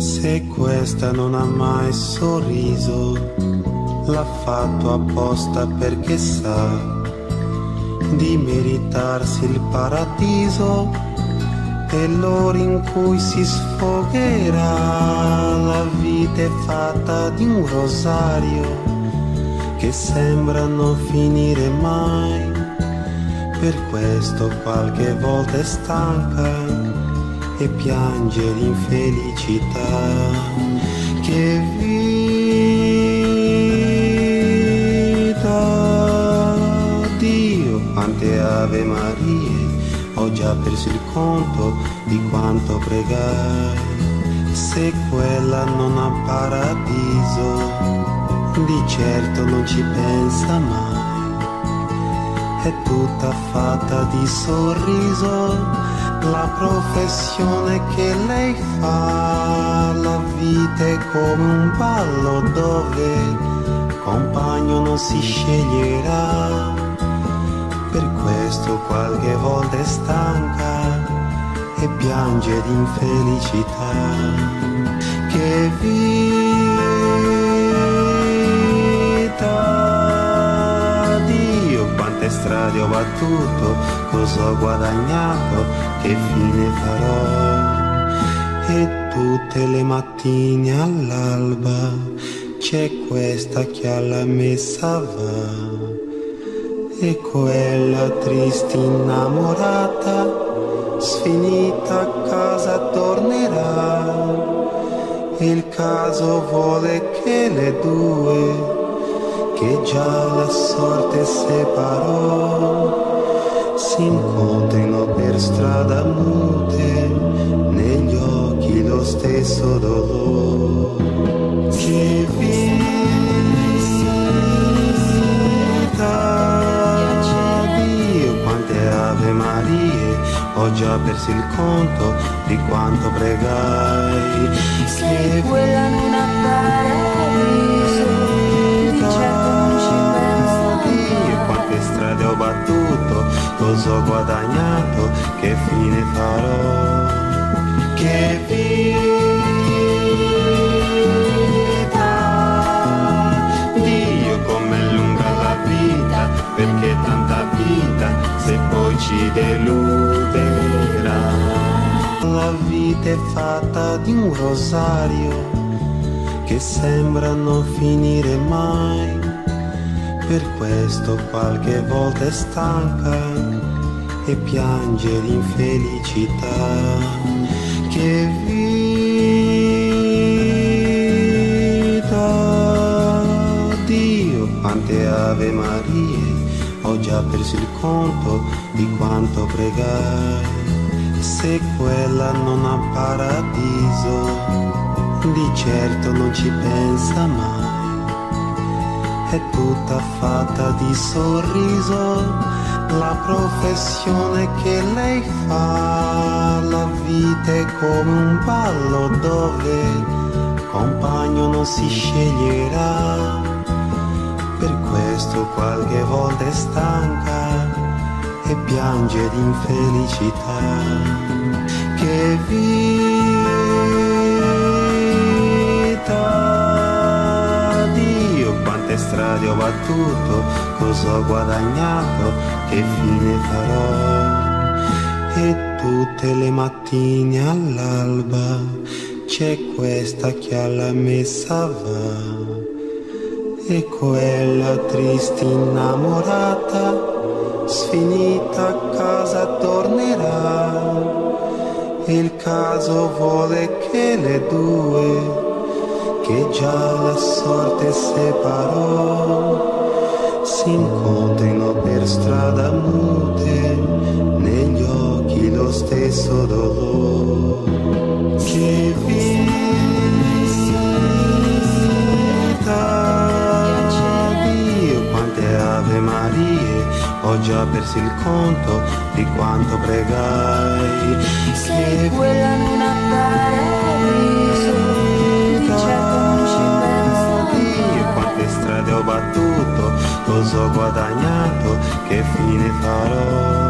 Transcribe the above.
Se questa non ha mai sorriso, l'ha fatto apposta perché sa di meritarsi il paradiso e l'ora in cui si sfogherà. La vita è fatta di un rosario che sembra non finire mai, per questo qualche volta è stanca e piange l'infelicità. Che vita, Dio, quante Ave Marie, ho già perso il conto di quanto pregai. Se quella non ha paradiso, di certo non ci pensa mai, è tutta fatta di sorriso. La professione che lei fa, la vita è come un ballo dove compagno non si sceglierà, per questo qualche volta è stanca e piange d'infelicità. Che vita, Dio, quante strade ho battuto, cosa ho guadagnato, che fine farò? E tutte le mattine all'alba c'è questa che alla messa va e quella triste innamorata sfinita a casa tornerà. E il caso vuole che le due, che già la sorte separò, si incontrino per strada mute, negli occhi lo stesso dolore. Che vita, Dio, quante Ave Marie, ho già perso il conto di quanto pregai. Se quella non ha paradiso, di certo non ci pensa. Dio, quante strade ho battuto, cosa ho guadagnato, che fine farò? Che vita, Dio, com'è lunga la vita, perché tanta vita se poi ci deluderà. La vita è fatta di un rosario che sembra non finire mai, per questo qualche volta è stanca e piange l'infelicità. Che vita, Dio, quante Ave Marie, ho già perso il conto di quanto pregai. Se quella non ha paradiso, di certo non ci pensa mai, è tutta fatta di sorriso. La professione che lei fa, la vita è come un ballo dove compagno non si sceglierà, per questo qualche volta è stanca e piange d'infelicità. Che vita, Dio, quante strade ho battuto, cosa ho guadagnato, che fine farò? E tutte le mattine all'alba c'è questa che alla messa va e quella triste innamorata sfinita a casa tornerà. E il caso vuole che le due, che già la sorte separò, si incontrino per strada mute, negli occhi lo stesso dolore. Che vita, Dio, quante Ave Marie, ho già perso il conto di quanto pregai. Se quella non ha paradiso, di certo non ci pensa. Dio, quante strade ho battuto, cosa ho guadagnato, che fine farò?